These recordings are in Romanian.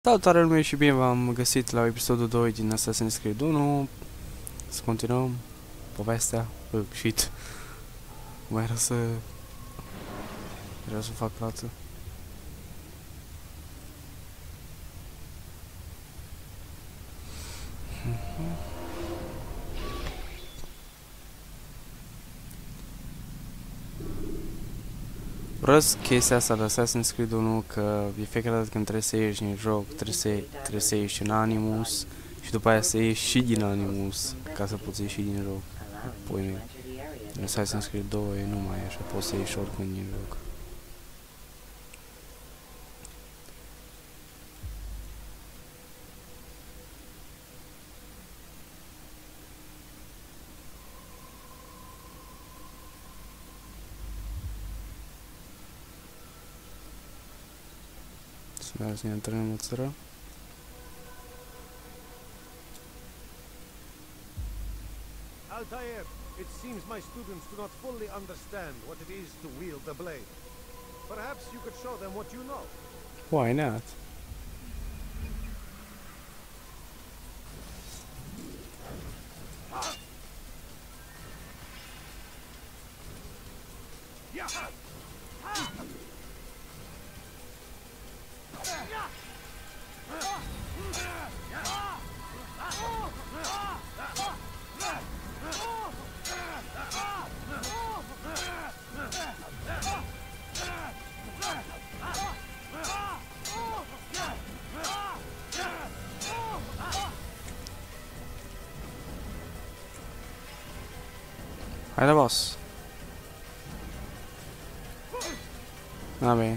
Salutare lume și bine v-am găsit la episodul 2 din Assassin's Creed 1. Să continuăm povestea. Shit. Mai era să... Vreau să fac față. Vreau chestia asta de Assassin's Creed 1 că e fiecare dată când trebuie să ieși din joc, trebuie să ieși în Animus și după aia să ieși și din Animus ca să poți ieși din joc. Păi în Assassin's Creed 2 nu mai e așa, poți să ieși oricând din joc. Să ne intrăm în țară. Altair, it seems my students do not fully understand what it is to wield the blade. Perhaps you could show them what you know. Why not? Haide, boss. Va bene.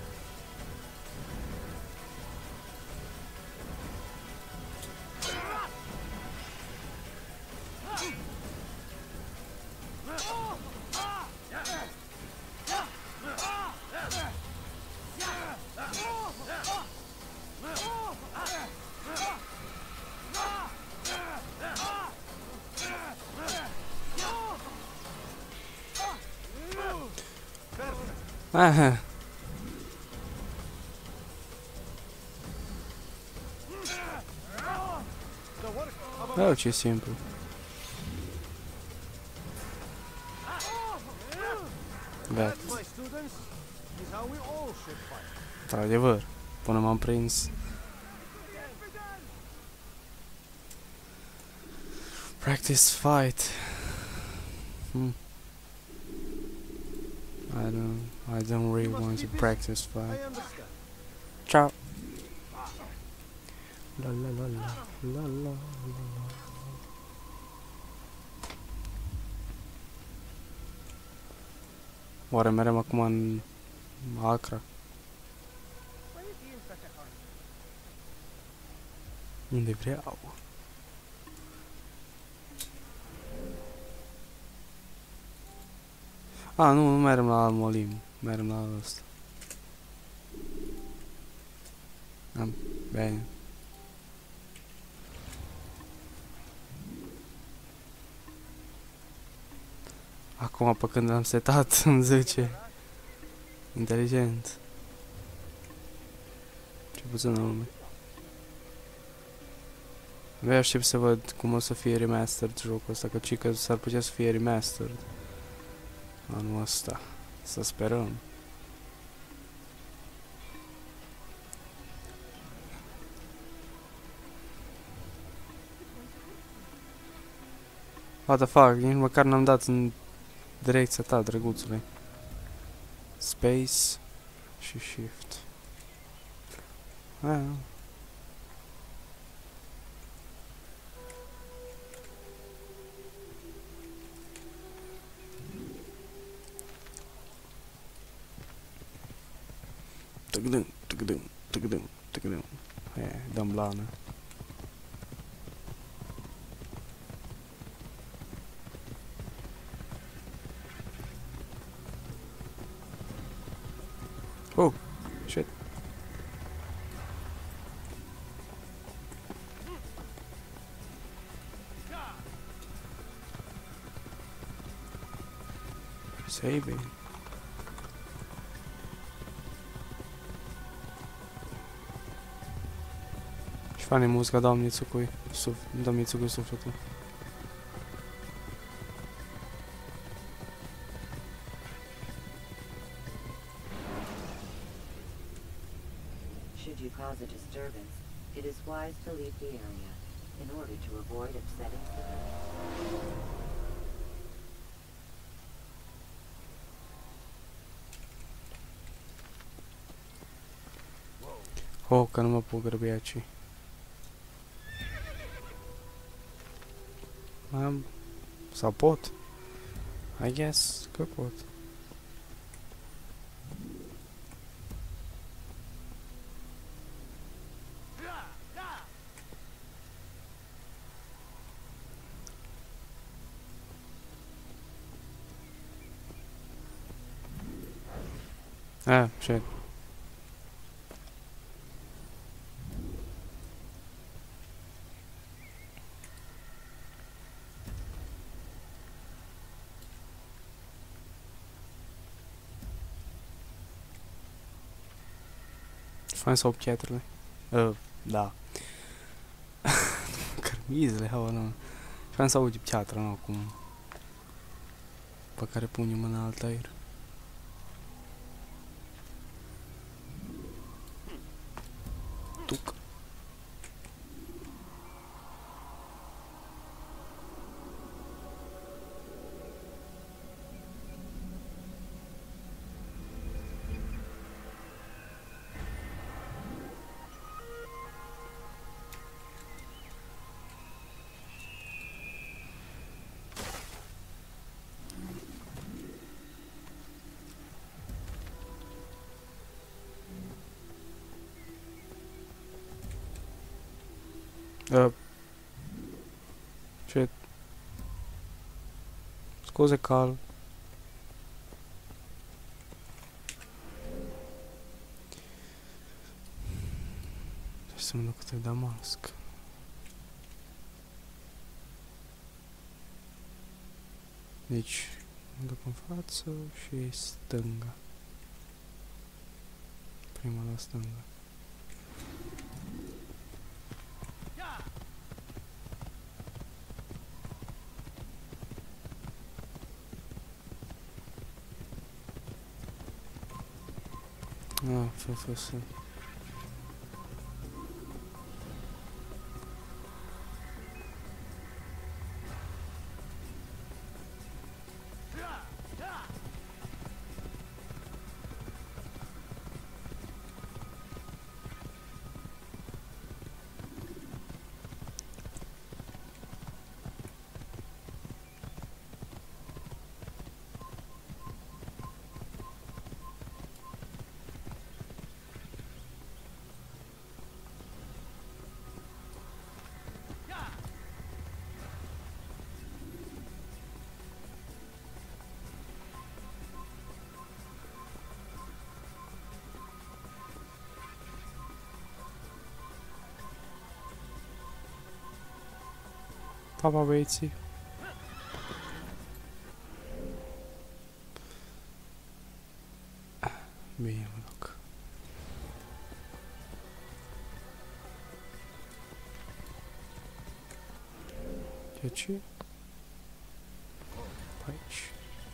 Aha. Oh, ce simplu. Da. Într-adevăr, până m-am prins. Practice fight. I don't really want to practice fight. Ciao. La la la la la la la. Oare merem acum în Acra? Unde vreau? Ah, nu mergem la Al-Molim, mergem la ăsta. Bine. Acum, pe când l-am setat, îmi zice. Inteligent. Ce puțin lume. Abia aștept să văd cum o să fie remastered jocul ăsta, că cică s-ar putea să fie remastered anul ăsta. Să sperăm. What the fuck, nici măcar n-am dat în direcția ta, drăguțule. Space și Shift. Aia. Tăgdâm, tăgdâm, tăgdâm, tăgdâm. Aia, dăm blană. Oh, shit. Saving. Și faină muzica, dau Mitsukui, dau Mitsukui sufletul. Should you cause a disturbance, it is wise to leave the area in order to avoid upsetting civilians. Oh, că nu mă pot grăbi aici. Sau pot? I guess că pot. Shit. Fain să aud piatrele. Da. Cărmizele, haola. Fain să aud piatra, nu, acum. Pe care punem în alt aer. Tuc. Shit. Scuze, Cal. Trebuie să mă duc către Damasc. Deci, mă duc în față și stânga. Prima la stânga. Fă. Pa, băieții. Bine, mă duc. De ce? Aici.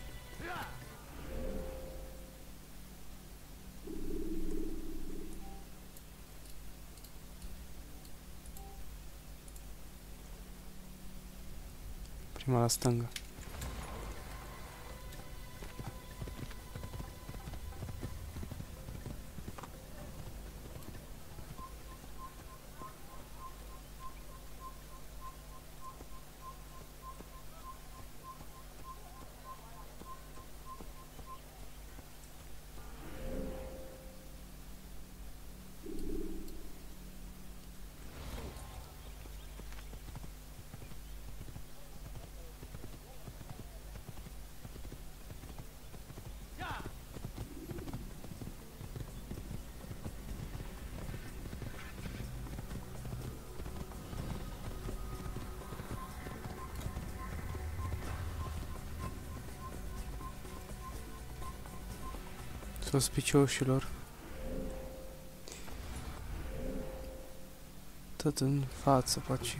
Prima la stânga. Suspicioșilor. Tot în față, paci.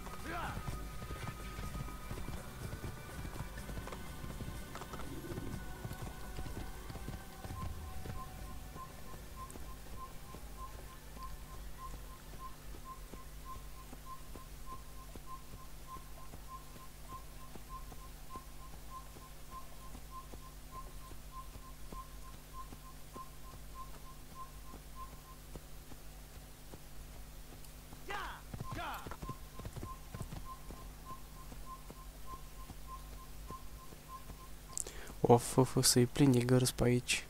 Of, să-i plin de gărzi pe aici.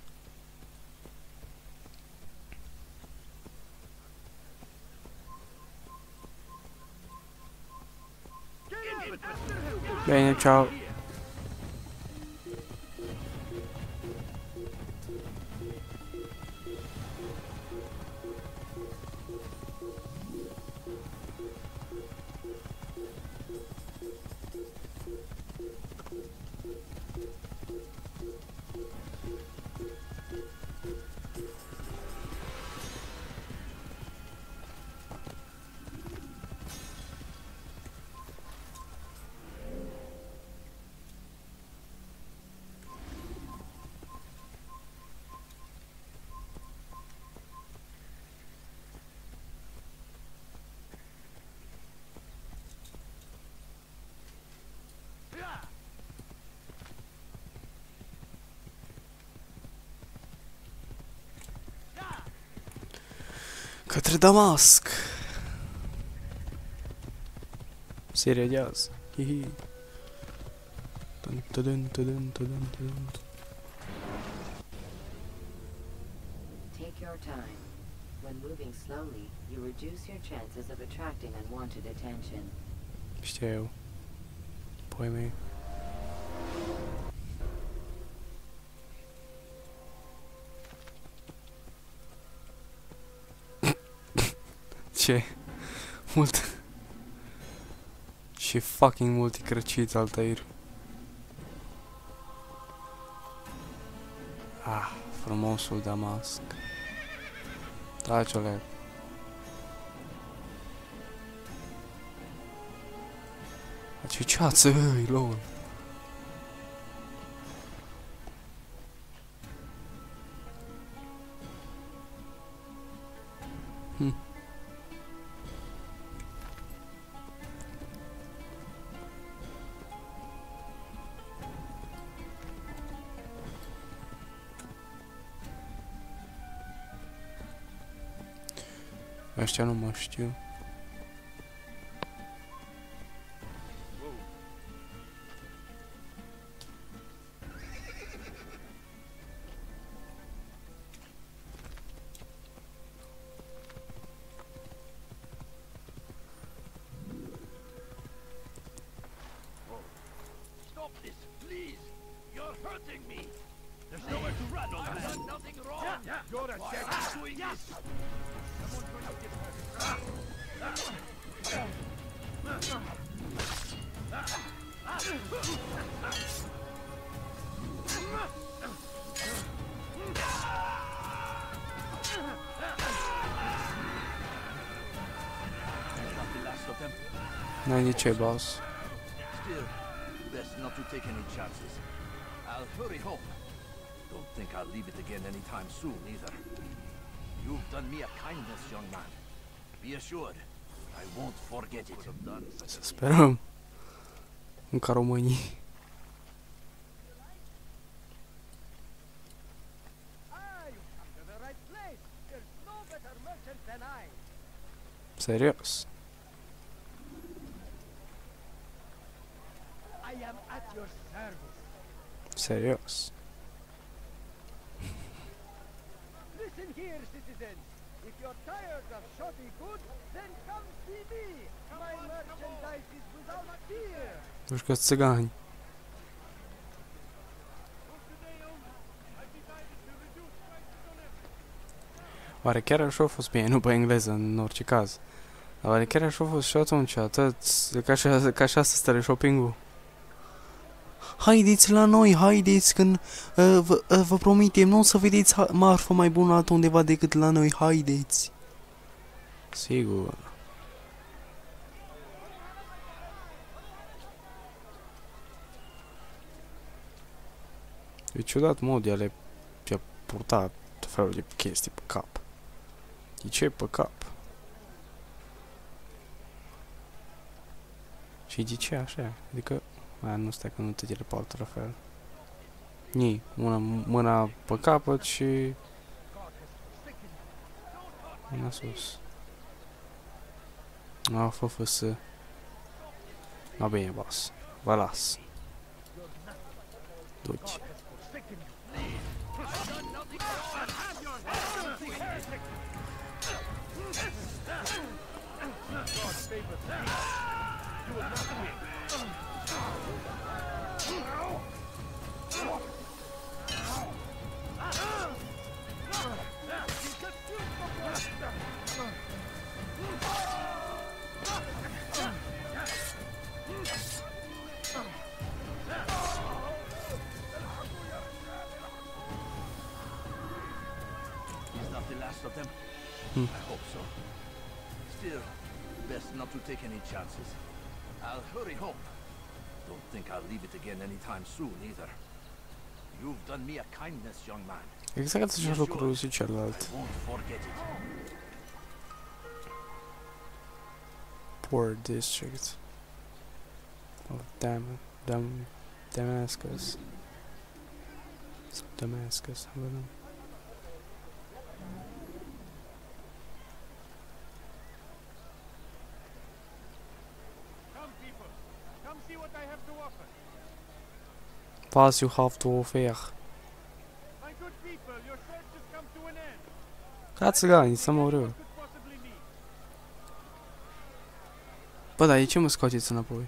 Bine, ciao. Către Damasc. Seria de azi. Hihi. Take your time. When moving slowly, you reduce your chances of attracting unwanted attention. Știu eu. Poi mei. Ce? Mult. Și fucking multe crăciți, Altair. Ah, frumosul Damasc. Taci, Oleg. Ce ceață, îi, lol. Ăștia nu mă știu. Stop this, please! You're hurting me! There's nowhere to run, old man! I've done nothing wrong! You're a Why jack. are you doing this? Someone's going to get hurt. That's not the last of them. N-ai de ce, boss. Still, best not to take any chances. I'll hurry home. Don't think I'll leave it again anytime soon, either. You've done me a kindness, young man. Be assured, I won't forget it. Să sperăm. Încă românii. Serios. I am at your service. Serios. Listen here, citizens. If you're tired of shopping goods, then come see me. My merchandise is without fear. Nu știu că țigani. Oare chiar așa a fost bine? Nu pe engleză, în orice caz. Dar oare chiar așa a fost și atunci? Atât, ca așa să stare shopping-ul? Haideți la noi, haideți, când vă promitem, nu o să vedeți marfă mai bună altundeva decât la noi, haideți. Sigur. E ciudat mod, ea le-a purtat tot felul de chestii pe cap. De ce pe cap? Și de ce așa? Adică, aia nu stai că nu te teleportă la fel. Ni, mâna pe capăt și mâna sus. A, fă să... A, bine, boss. Vă las. Du-te. He's not the last of them. I hope so. Still, best not to take any chances. I'll hurry home. Don't think I'll leave it again anytime soon either. You've done me a kindness, young man. Exact același lucru și celălalt. I won't forget it. Poor district of Damascus. Damascus, I don't know. Come, people. Come see what I have to offer. What you have to offer? My good people, your search has come to an end. Ca țigani, să mă rău. What could possibly need? Bă, dar de ce mă scoateți înapoi?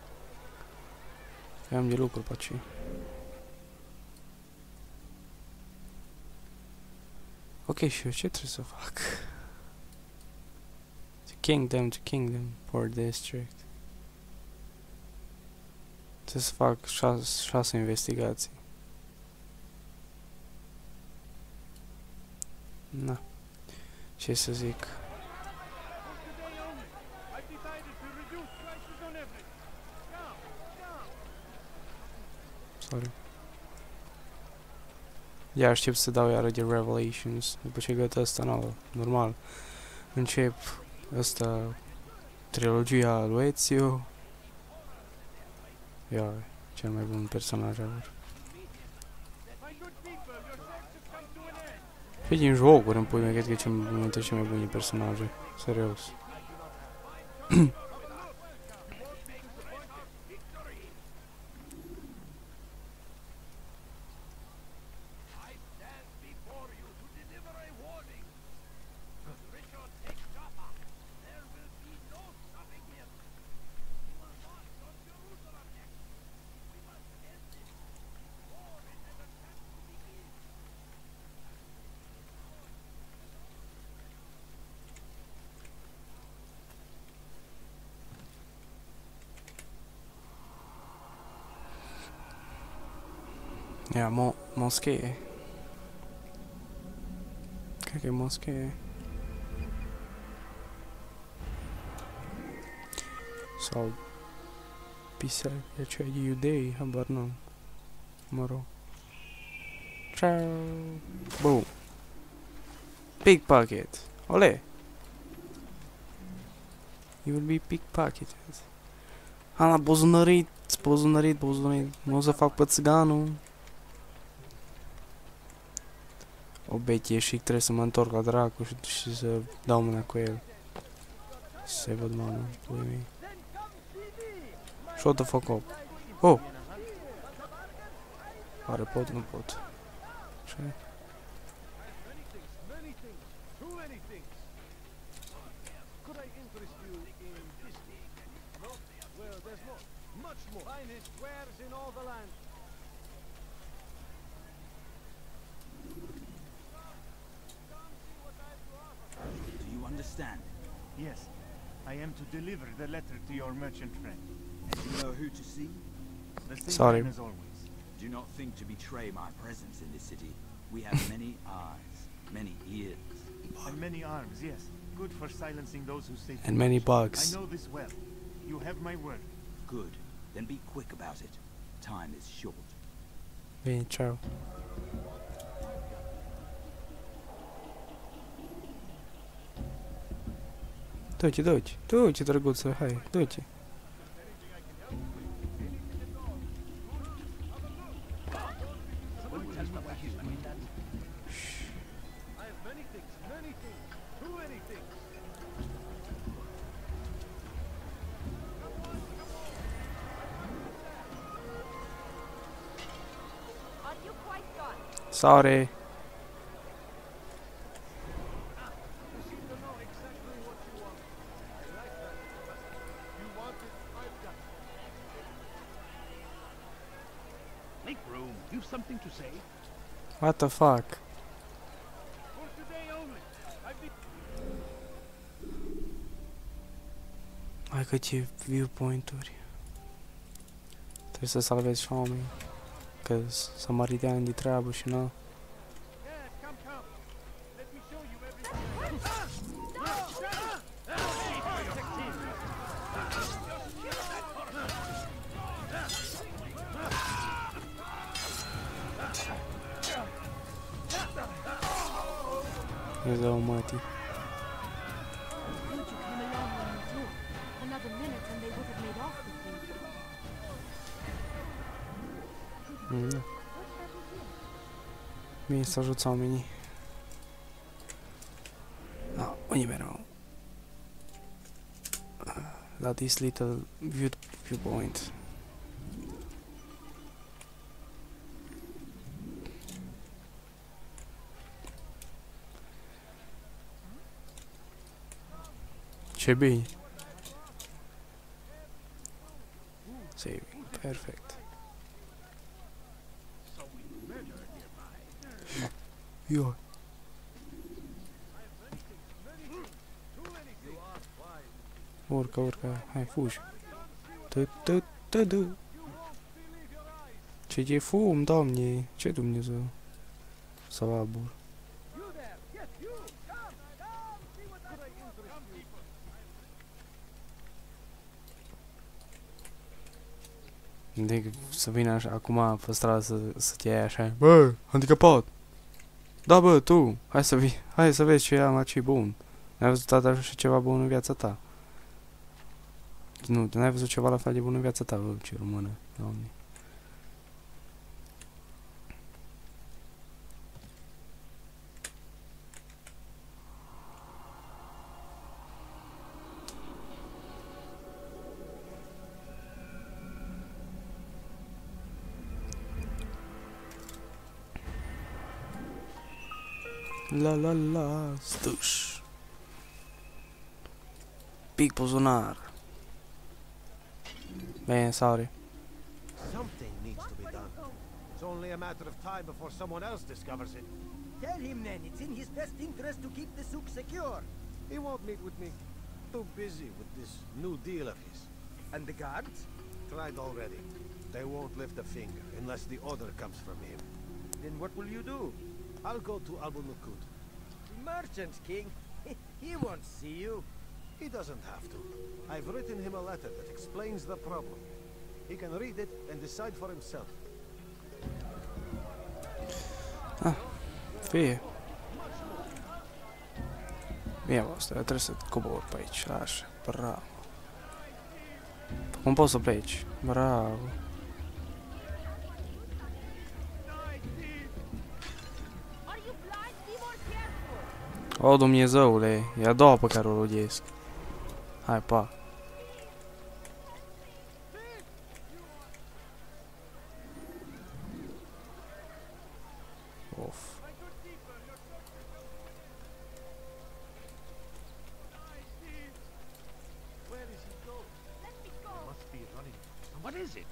Eu am de lucru pe aici. Ok, și eu ce trebuie să fac? To kingdom, poor district. Trebuie să fac 6 investigații. Na. Ce să zic? For today only, I've decided to reduce prices on everything. Come. Sorry. Iar aștept să dau iară de Revelations. După ce găt ăsta nouă. Normal. Încep ăsta trilogia lui Ezio. Ia, cel mai bun personaj ever. My good people, your search has come to an end. Și din jocuri îmi pui, cred că e unul dintre cele mai bune personaje. Serios. I stand before you to deliver a warning. Richard, take Jaffa. There will be no stopping him. He will march on Jerusalem next. We must end this. War is at a chance to begin. Ia, moschee. Cred că e moschee. Sau biserică aceea de iudei, habar n-am. Mă rog. Ciao. Boom. Pickpocket. Ole. You will be pickpocketed. Am la buzunărit. Nu o să fac pe țiganul. O betie și trebuie să mă întorc la dracu și să dau mâna cu el. Să-i văd mama, pui mei. Shut the fuck up. Oh! Oare pot? Nu pot. Ce? Many things, too many things. Could I interest you in this thing? No? Well, there's more, much more. Finest wares in all the land. Do you understand? Yes, I am to deliver the letter to your merchant friend. And you know who to see? The same Sorry. man as always. Do not think to betray my presence in this city. We have many eyes, many ears. And many arms, yes. Good for silencing those who say And many I bugs. know this well. You have my word. Good. Then be quick about it. Time is short. Bine, ceau. Du-te, du-te, du-te, drăguță, hai, du-te. I have many things, too many things. Are you quite done? Sorry. You seem to know exactly what you want. I like that. You want it, I've got it. Make room. You've something to say? What the fuck? For today only. I've been... Hai câte viewpoint-uri. Trebuie să salvezi și oameni. Că samariteani de treabă și na. Yes, come. Let me show you everything. Îți dau mati. Would you come along when you do? Another minute and they would have made off with you. Da. Bine să ajuți oamenii. Da, unde mereu? La this little viewpoint. Ce bine. Saving, perfect. Io. Urcă, hai, fugi. Tă. Ce fum, Doamne, ce Dumnezeu. Să vă abur. You there, yes, you. Come, see what I interest you. Adică să vină așa, acum pe stradă să te iei așa. Bă, handicapat! Da, bă, tu! Hai să vii, hai să vezi ce am aici bun. N-ai văzut așa ceva bun în viața ta? Nu, n-ai văzut ceva la fel de bun în viața ta, bă, ce română, Doamne. La, stuș. Pic buzunar. Bine, sorry. Something needs to be done. It's only a matter of time before someone else discovers it. Tell him then, it's in his best interest to keep the souk secure. He won't meet with me. Too busy with this new deal of his. And the guards? Tried already. They won't lift a finger unless the order comes from him. Then what will you do? I'll go to Abu Nukut. Merchant King? He won't see you. He doesn't have to. I've written him a letter that explains the problem. He can read it and decide for himself. Fie. Bine, asta, trebuie să cobor pe aici, așa, bravo. Cum poți să pleci? Bravo. Are you blind? Be more careful. O, Dumnezeule, e a doua pe care o rodiesc. Hai, pa. Of. Where is he going? Let me go. Must be running. What is it?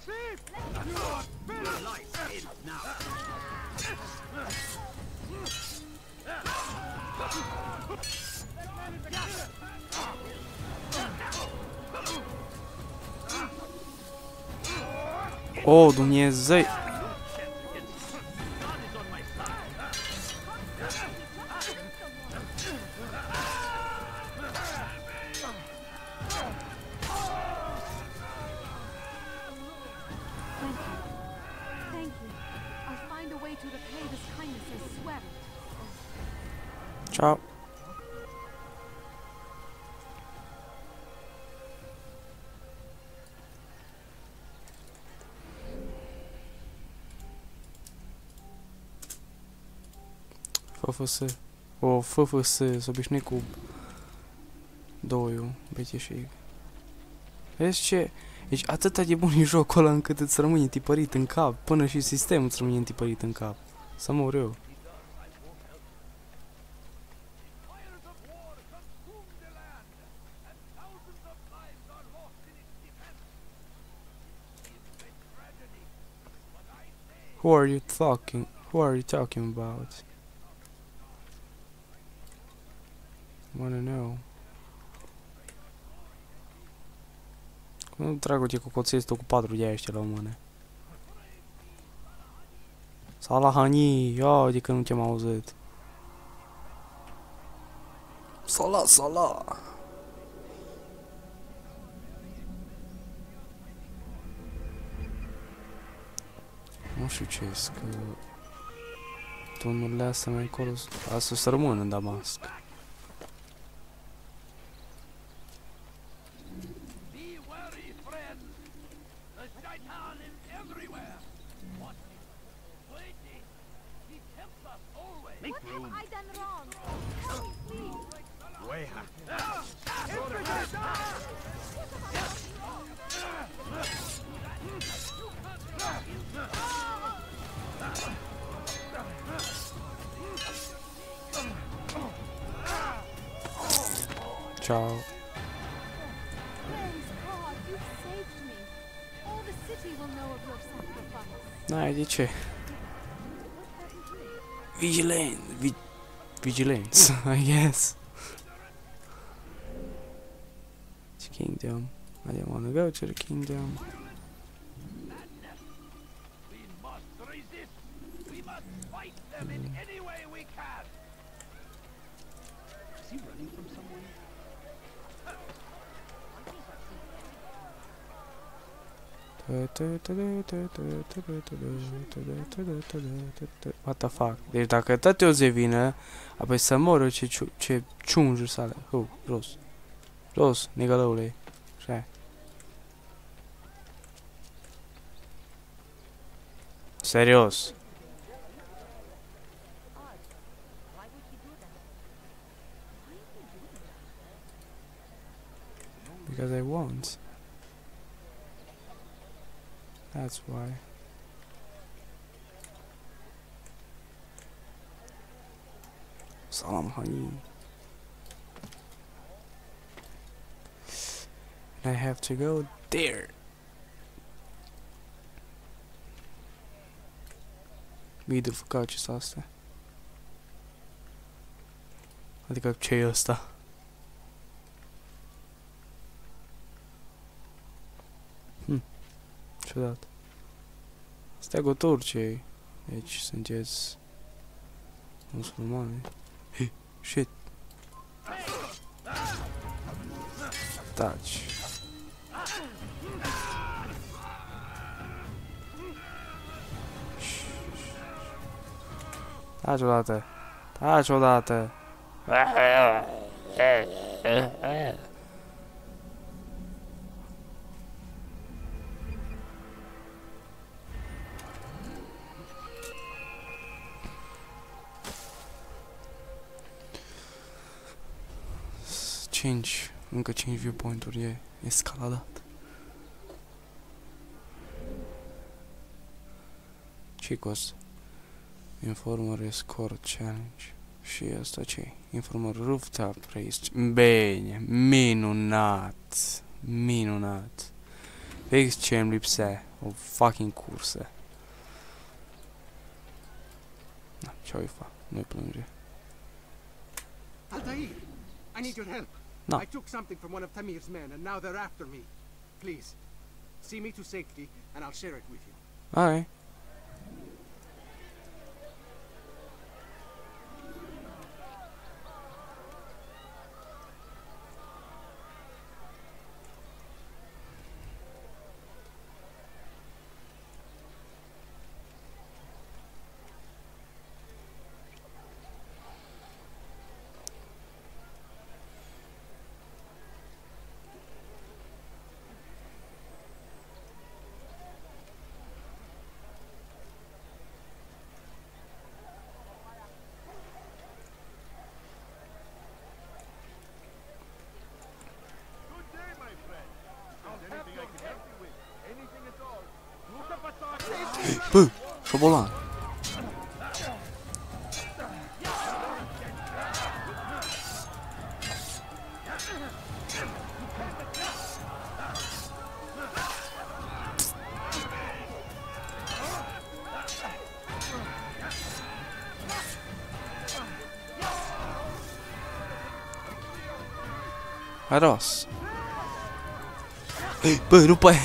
O, Dumnezeu! Thank you. I'll to repay this kindness, I swear it. Ciao. FFS. O, FFS, s-a obișnuit cu doiul, beteșig. Vezi ce? Deci atâta de bun e jocul ăla încât îți rămâne tipărit în cap, până și sistemul îți rămâne tipărit în cap. Să mor eu. Who are you talking about? Wanna know. Cum dracu te cocoțezi tu cu 4 de ăștia la o mână? Salahani, ia de că nu te-am auzit. Salah. Nu știu ce că tu nu lasă mai acolo, asta să rămână în Damasc. What have I done wrong? Tell me, please. Ciao. Praise God, you saved me. All the city will know of your sacrifice. N-ai de ce? Vigilance, I guess. It's kingdom. I didn't want to go to the kingdom. We must resist. We must fight them in any way we can. Is he running from someone? What the fuck? Deci dacă tot o zi vine, apoi să moră ce ciunjuri sale. Jos. Jos, nigălăule. Așa. Serios. Because I want. That's why. Salam honey. And I have to go there. Mii de făcut ce asta. Adică ce e ăsta? Ciudat. Steagul Turciei. Deci sunteți musulmani. Hey, shit. Taci. Taci odată. Taci odată. Încă 5 viewpoint-uri e escaladat. Chicos, Informer Escort Challenge. Și asta ce? Informer Rooftop Race. Bine, minunat. Minunat. Fix ce îmi lipsea. O fucking cursă. Na, ce-o-i fa? Nu-i plânge. Altair, I need your help. No. I took something from one of Tamir's men, and now they're after me. Please, see me to safety, and I'll share it with you. Alright. Bă, șobolan. Aros. Bă, nu poate.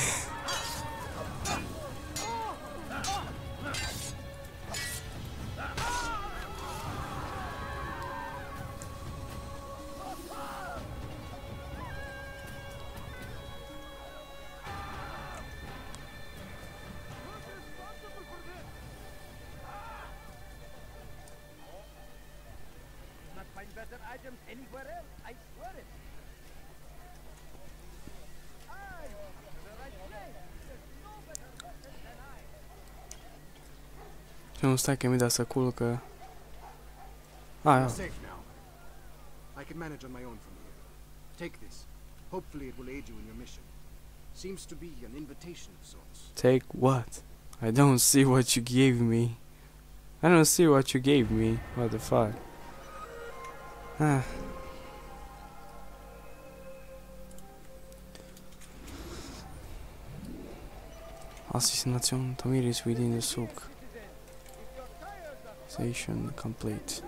Not find better items anywhere else, I swear it. I'm in the right place. There's no better weapon than I. Și nu stai că mi-a dat să culcă. You're Aia. safe now. I can manage on my own from here. Take this. Hopefully it will aid you in your mission. Seems to be an invitation of sorts. Take what? I don't see what you gave me. I don't see what you gave me. What the fuck? Ah. Assassination Tamiris within the souk. Station complete.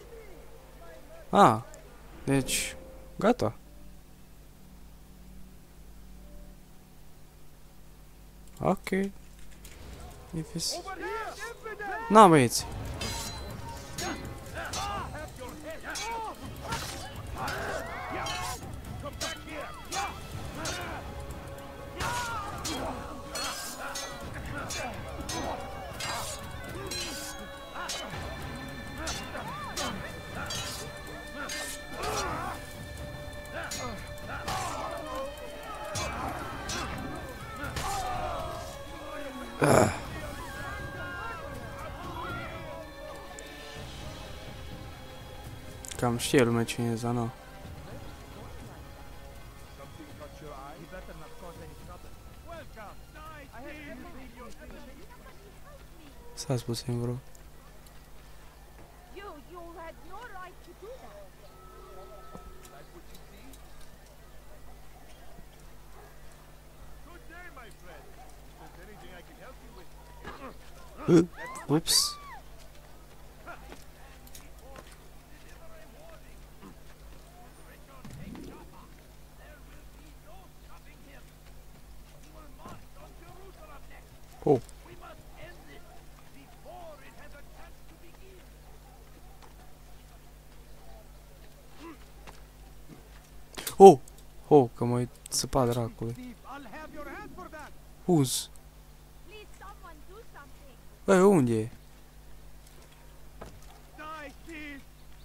Ah, deci gata. Ok. If it's... Na, băieți. Cam știe lumea cine e Zana. Stați puțin, bro. You had no right to do that. Good day, my friend. Is there anything I can help you with? Ups. Oh. Oh! Oh, că m-ai țăpat dracului. Thief, I'll have your head for that. Uz. Please, someone do something. Băi, unde e? Die, thief.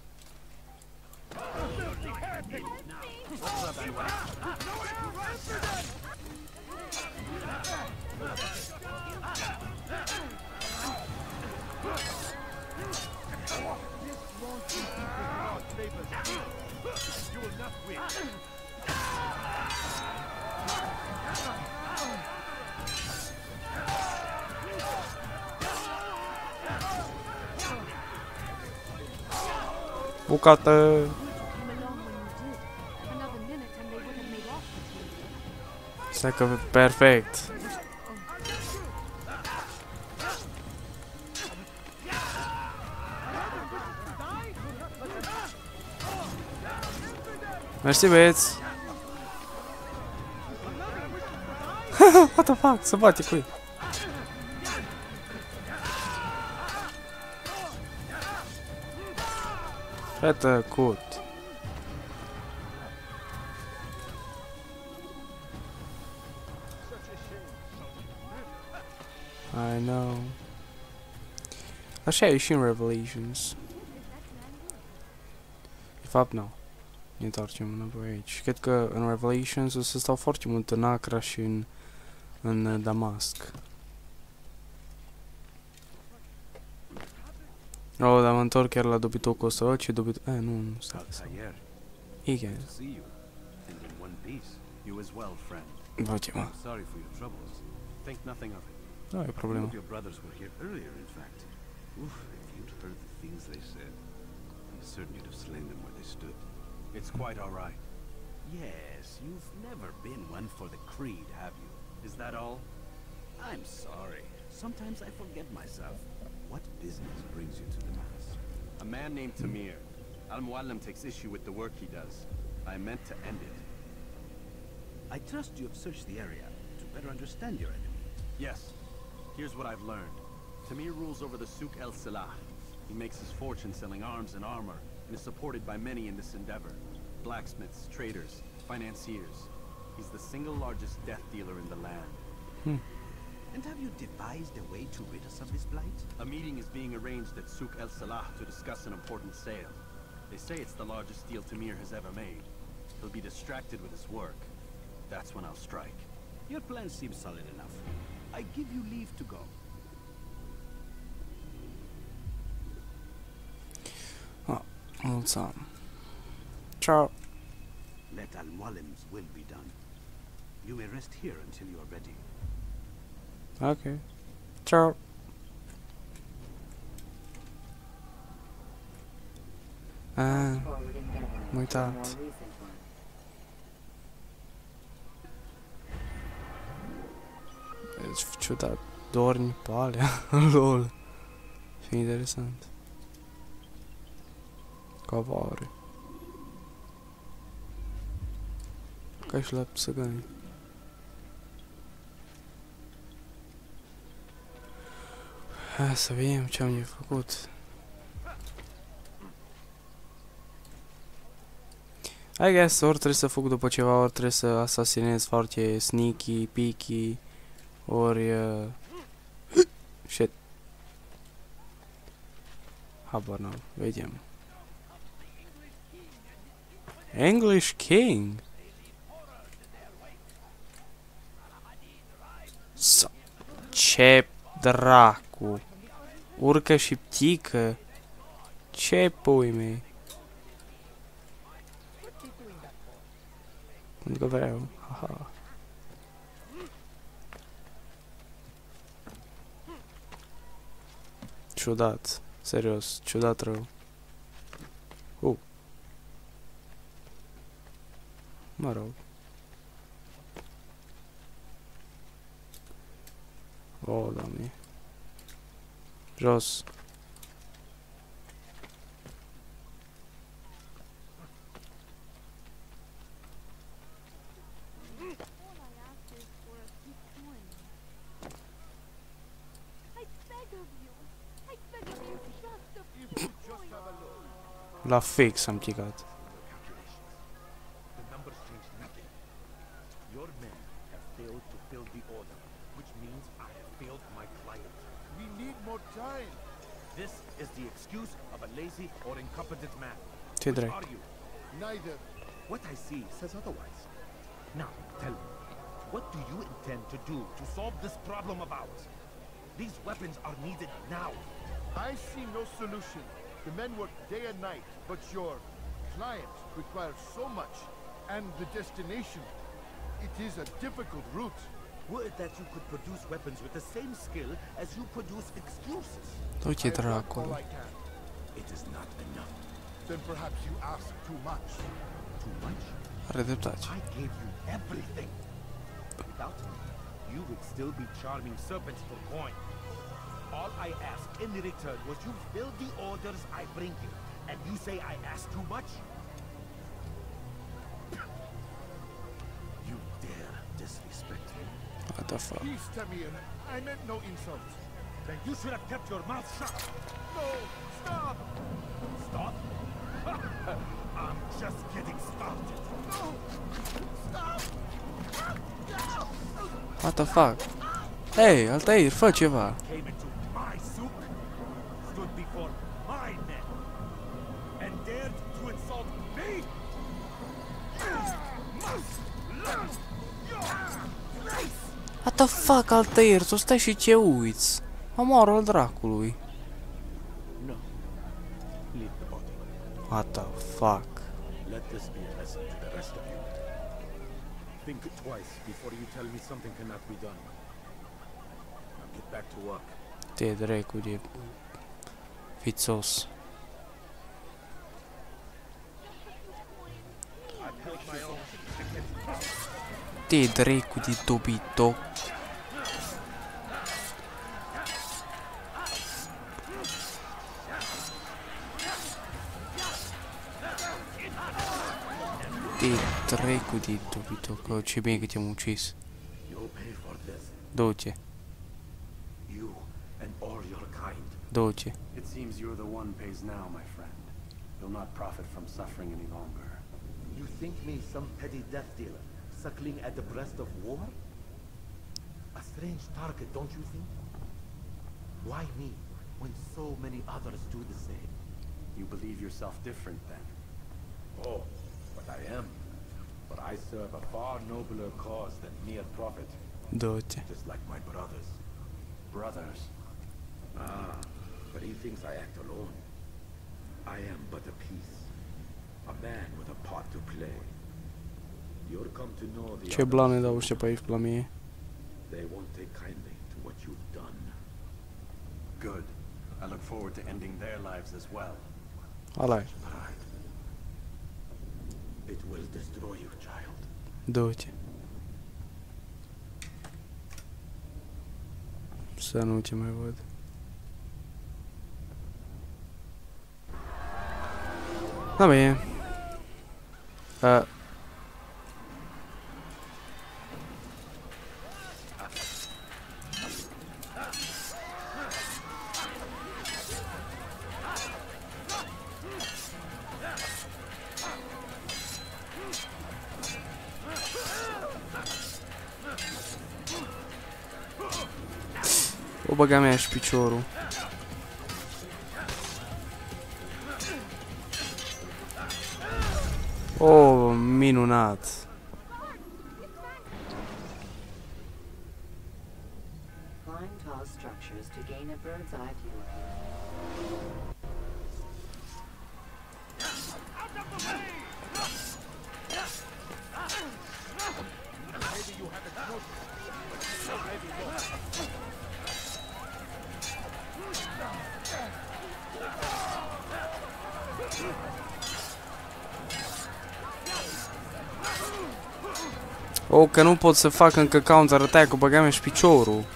You will not win. Bucată! Came along when you did. Another minute and they would have made off with you. Stai că perfect. Mersi, băieți! What the fuck? Se bate cu ei. Fetă cut. I know. Așa e și în Revelations. De fapt, nu. Ne întoarcem înapoi aici. Cred că în Revelations o să stau foarte mult în Acra și în Damasc. Oh, dar mă întorc chiar la dobitocul ăsta. Ce dobitoc? Nu stai. Altair, Igen. to see you, and in one piece. You as well, friend. Bă, ce mă. Sorry for your troubles. Think nothing of it. Nu e One problemă. of your brothers were here earlier, in fact. Oof, if you'd heard the things they said, I'm certain you'd have slain them where they stood. It's quite all right. Yes, you've never been one for the creed, have you? Is that all? I'm sorry. Sometimes I forget myself. What business brings you to the mass? A man named Tamir. Al-Muallim takes issue with the work he does. I meant to end it. I trust you have searched the area to better understand your enemy. Yes. Here's what I've learned. Tamir rules over the Souk el-Salah. He makes his fortune selling arms and armor, and is supported by many in this endeavor. Blacksmiths, traders, financiers. He's the single largest death dealer in the land. And have you devised a way to rid us of this blight? A meeting is being arranged at Souk el-Salah to discuss an important sale. They say it's the largest deal Tamir has ever made. He'll be distracted with his work. That's when I'll strike. Your plan seems solid enough. I give you leave to go. Mulțumim. Ciao. Let Al-Muallim's will be done. You may rest here until you are ready. Ok. Ciao. Ah, Forward endeavor. am uitat. More recent one. Deci, ciudat. Dormi pe alea. Lol. Și interesant. Cavare. Ca și la țăgani. Hai să vedem ce am de făcut. I guess ori trebuie să fug după ceva, ori trebuie să asasinez foarte sneaky, picky, ori... shit. Habar n-am, vedem. English King? Ce dracu? Urcă și ptică? Ce pui mei? Pentru că vreau. Haha. Ciudat. Serios. Ciudat rău. Mă rog. O, Doamne. Jos. La fix am picat. The numbers change nothing. Your men have failed to fill the order, which means I have failed my client. We need more time. This is the excuse of a lazy or incompetent man. Ce Which dracu? are you? Neither. What I see says otherwise. Now, tell me, what do you intend to do to solve this problem of ours? These weapons are needed now. I see no solution. The men work day and night, but your client requires so much, and the destination. It is a difficult route. Would that you could produce weapons with the same skill as you produce excuses. Du-te dracului. It is not enough. Then perhaps you ask too much. Too much? Are dreptate. I gave you everything. Without me, you would still be charming serpents for coin. All I ask in return was you fill the orders I bring you, and you say I ask too much? You dare disrespect me? What the fuck? Please, Tamir, I meant no insult. Then you should have kept your mouth shut. No, stop! Stop? I'm just getting started. No! Stop! What the fuck? Hey, Altair, fă ceva. Came into my souk, stood before my men, and dared to insult me? Must learn your place! What the fuck, Altair? Tu stai și ce uiți? Omoară al dracului. No. Leave the body. What the fuck? Let this be a lesson to the rest of you. Think twice before you tell me something cannot be done. Get back to work. Te dracu de fițos. Te dracu de dobitoc. Te dracu de dobitoc. Ce bine că te-am ucis. You'll pay for this. Du-te. You and all your kind. Du-te. It seems you're the one pays now, my friend. You'll not profit from suffering any longer. You think me some petty death dealer, suckling at the breast of war? A strange target, don't you think? Why me, when so many others do the same? You believe yourself different, then? Oh, but I am. But I serve a far nobler cause than mere profit. Du-te. Just like my brothers. Brothers. Ah, but he thinks I act alone. I am but a piece. A man with a part to play. You'll come to know the Ce blane dau ăștia pe aici la mie. They won't take kindly to what you've done. Good. I look forward to ending their lives as well. Alai. It will destroy you, child. Du-te. Să nu te mai văd. Da bine. O băga mea și piciorul. Oh, minunat. Climb tall structures to gain a bird's eye view. Oh, că nu pot să fac încă counter attack-ul, băga mea și piciorul.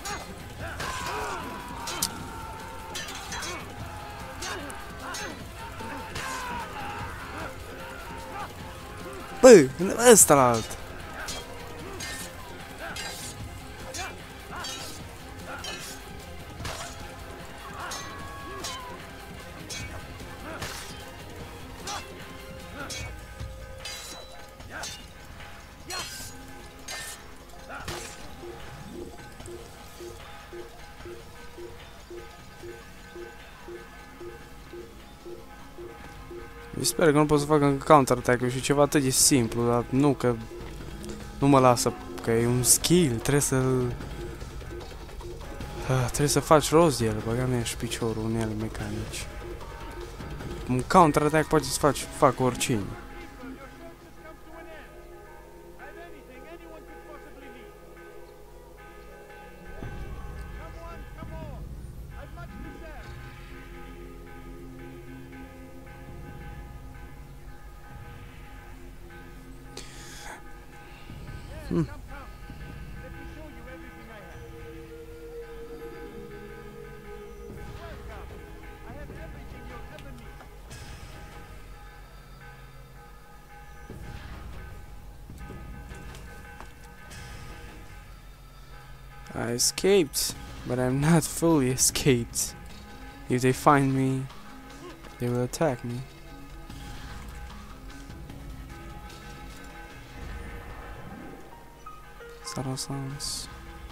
Bă, ăsta la alt. Eu sper că nu pot să fac încă counter-attack-ul și ceva atât de simplu, dar nu că nu mă lasă, că e un skill, trebuie să faci rost de el, băga mea și piciorul în ele mecanici. Un counter-attack poate să fac oricine. I escaped, but I'm not fully escaped. If they find me, they will attack me. Saracens.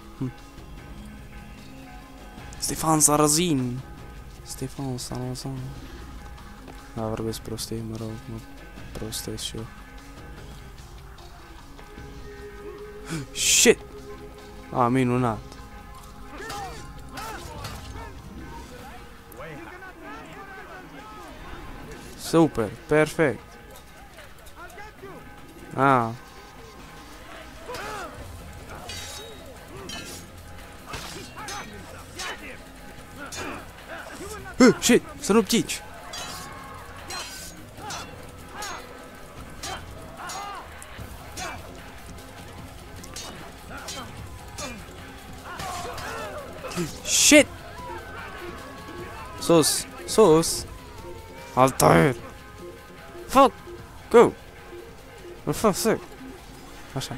Stefan Sarazin. Stefan Sarazin. Da, vorbesc prostii, mă rog, mă prostesc și eu. Shit! A, minunat. Super, perfect. Ah. Shit! Să nu pici! Shit! Sus! Sus! Altair! Fuck! Go! For fuck's sake! Așa.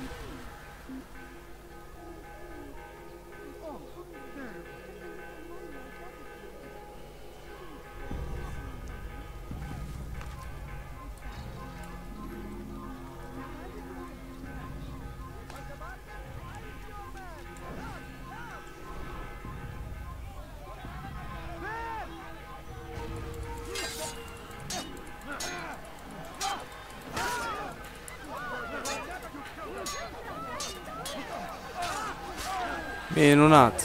Minunat!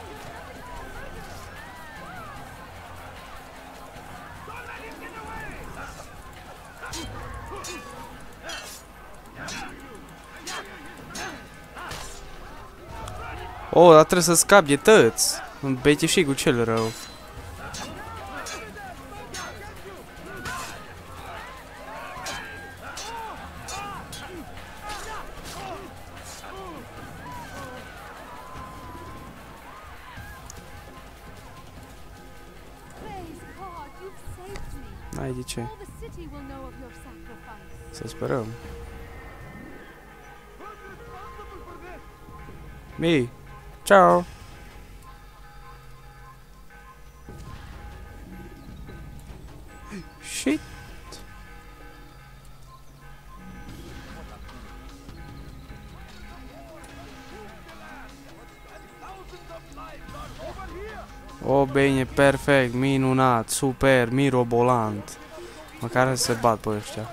Oh, dar trebuie să scapi de tăți! Un bețișigul cel rău. N-ai de ce. Să sperăm. Mi! Ciao! Shit! O, bine, perfect, minunat, super, mirobolant. Măcar să se bat pe ăștia.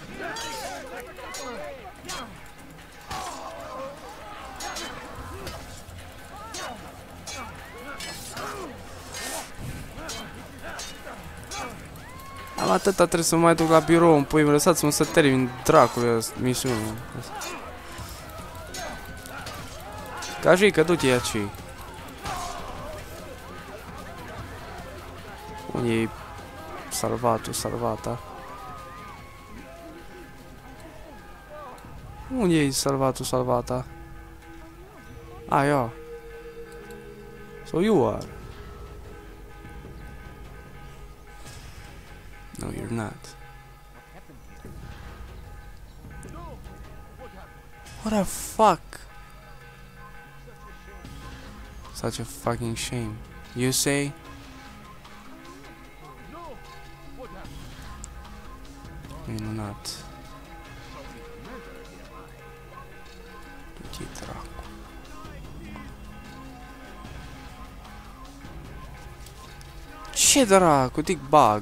Am atâta, trebuie să mă mai duc la birou, în pui, lăsați-mă să termin dracului misiunea. Gajică, du-te aici. Unde-i salvatul, salvata? Unde-i salvatul, salvata? Ah, yeah. So you are. No, you're not. What the fuck? Such a fucking shame. You say? Minunat. Du-te dracu. Ce dracu, dick bug.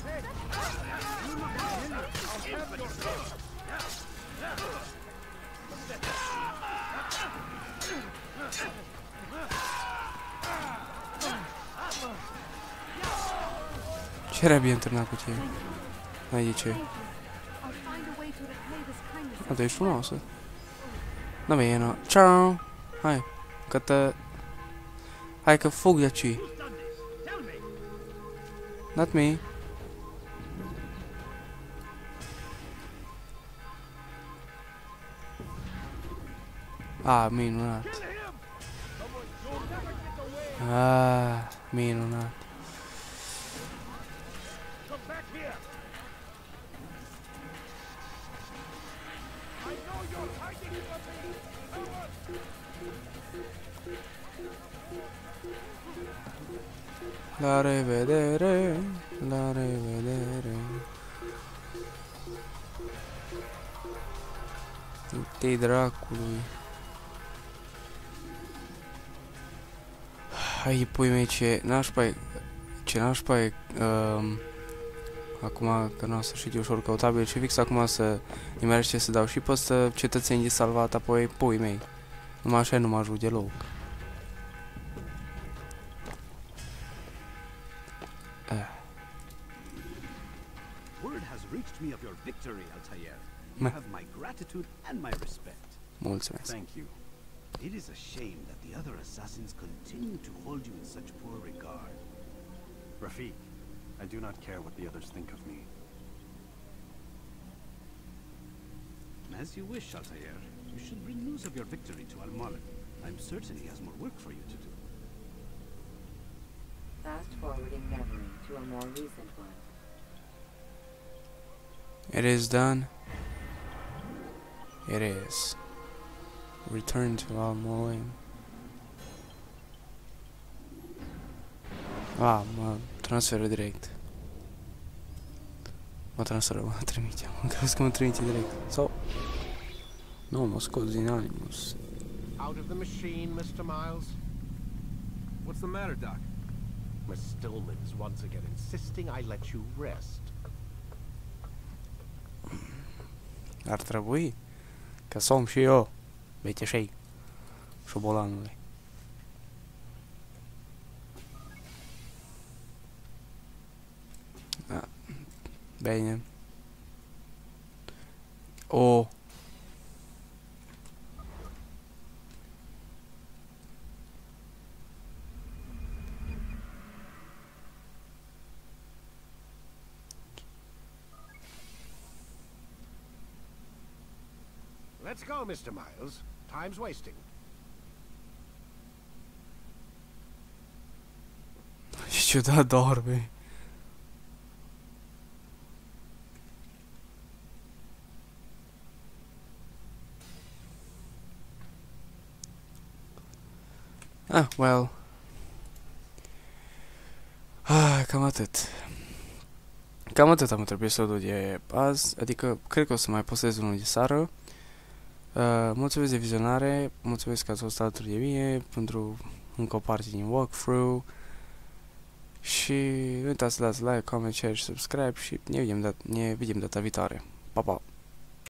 Ce era bine întâlnit cu tine? N-ai de ce. A, tu ești frumoasă. Nu bine, ciao. Hai, că te... Hai că fug de aici. Not me. Ah, minunat. Ah, minunat. La revedere, la revedere. Te dracului. Hai, pui mei, ce nașpa e... Ce nașpa e... acum că nu o să știu ușor căutabil și fix acum să nimerește să dau și pe ăsta cetățenii de salvat, apoi pui mei. Numai așa nu mă ajut deloc. Word has reached me of your victory, Altair. You have my gratitude and my respect. Mulțumesc. Thank you. It is a shame that the other assassins continue to hold you in such poor regard. Rafik, I do not care what the others think of me. As you wish, Altair. You should bring news of your victory to Al-Mulk. I'm certain he has more work for you to do. Fast forwarding memory to a more recent one. It is done. It is. Return to Al-Mulk. Mă transferă direct. Mă trimite. Mă crezi că mă trimite direct. Sau... Nu, mă scot din Animus. Out of the machine, Mr. Miles? What's the matter, Doc? Miss Stillman is once again insisting I let you rest. Ar trebui. Că som și eu. Beteșei. Șobolanului. Da. Bine. O. Let's go, Mr. Miles. Time's wasting. Ce ciudat dorme. Well. Cam atât. Cam atât am întrebat episodul de azi, adică cred că o să mai postez unul de seară. Mulțumesc de vizionare, mulțumesc că ați fost alături de mine pentru încă o parte din walkthrough și nu uitați să dați like, comment, share și subscribe și ne vedem data viitoare. Pa, pa!